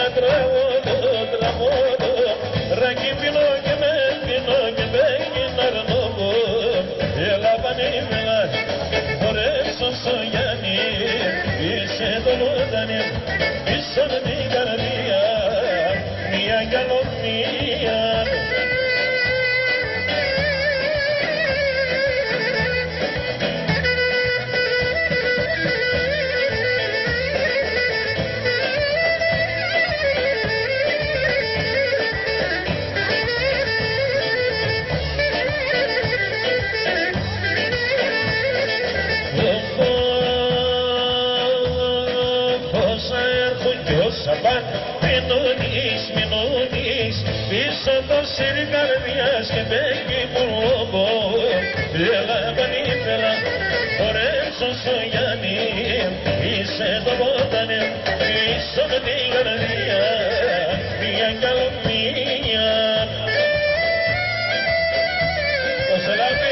τραγούδο ράκι πίνω και με πίνω και με γιναρνόμο έλα πανίμελα χωρέσω στο Γιάννη είσαι το λούδανι πίσω με την καρδία μια καλομνία. Μηνώνεις πίσω το σύρι καρδιάς και μπέκει μου λόγω έλα πανίφερα χωρέσω στο Γιάννη είσαι το βότανε πίσω με την καρδιά μια καλομνία. Ο Σελάβη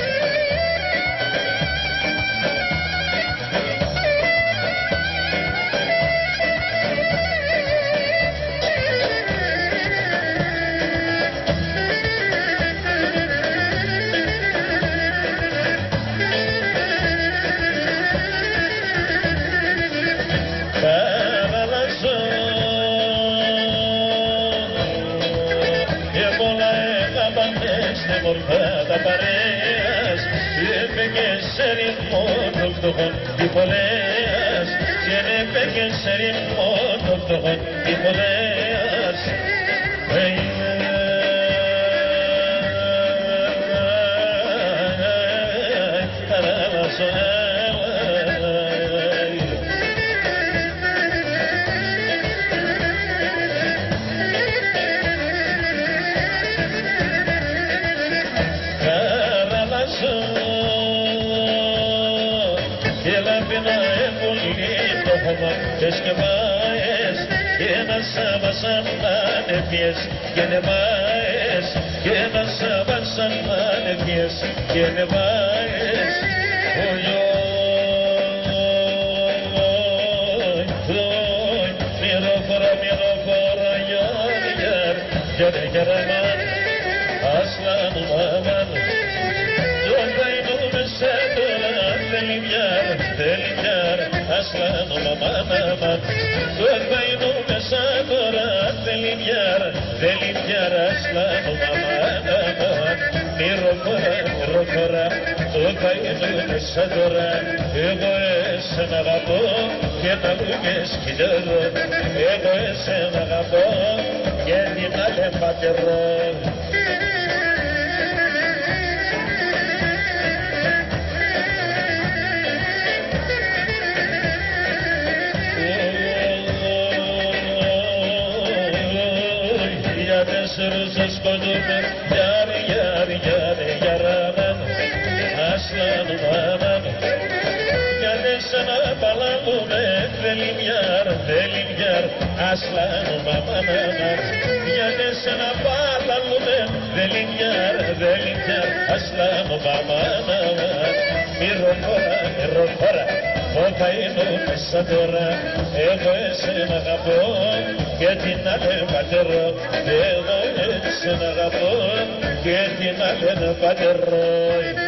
τα παρέας έπαιγε σε ρυθμό των φτωχών υπολέας και έπαιγε σε ρυθμό των φτωχών υπολέας. Και σκεφάες και να σάβασαν ανεβιές και νεβάες και να σάβασαν ανεβιές και νεβάες μυροφόρα γιάρ γιαραμάν ασλάν μαμάν τον καηνούμε σε τώρα θέλει γιάρ ασλάν μαμάν αμάν τον καηνούμε σαν τώρα θέλει γιάρ ασλάν μαμάν αμάν μυροφόρα τον καηνούμε σαν τώρα εγώ εσένα αγαπώ και τα λούγες κοιτάζω εγώ εσένα αγαπώ και την άλλη πατερώ. Για τέσσερους σας σκοτούμε γιαράμαν ασλάν μάμαν για τέσσερα παλάβουμε δελιμιάρ ασλάν μάμαν για τέσσερα παλάβουμε δελιμιάρ ασλάν μάμαν μυροφόρα όταν είναι μέσα τώρα εγώ εσένα αγαπώ και την άλλη πατερώ εγώ εσένα αγαπώ και την άλλη πατερώ.